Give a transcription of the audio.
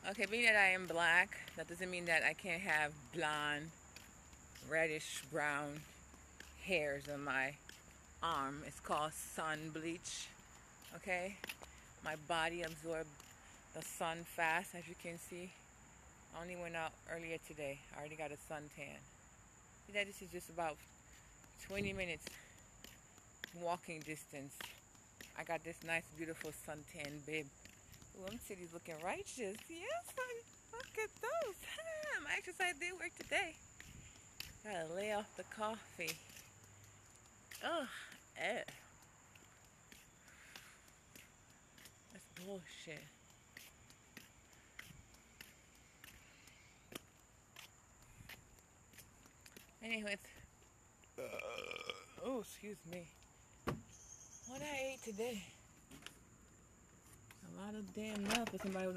Okay, being that I am black, that doesn't mean that I can't have blonde, reddish brown hairs on my arm. It's called sun bleach. Okay? My body absorbs the sun fast, as you can see. I only went out earlier today. I already got a suntan. See that this is just about 20 minutes walking distance. I got this nice, beautiful suntan, babe. Ooh, them titties looking righteous. Yes, honey. Look at those. My exercise did work today. Gotta lay off the coffee. Ugh, that's bullshit. Anyways, oh, excuse me. What I ate today? A lot of damn milk for somebody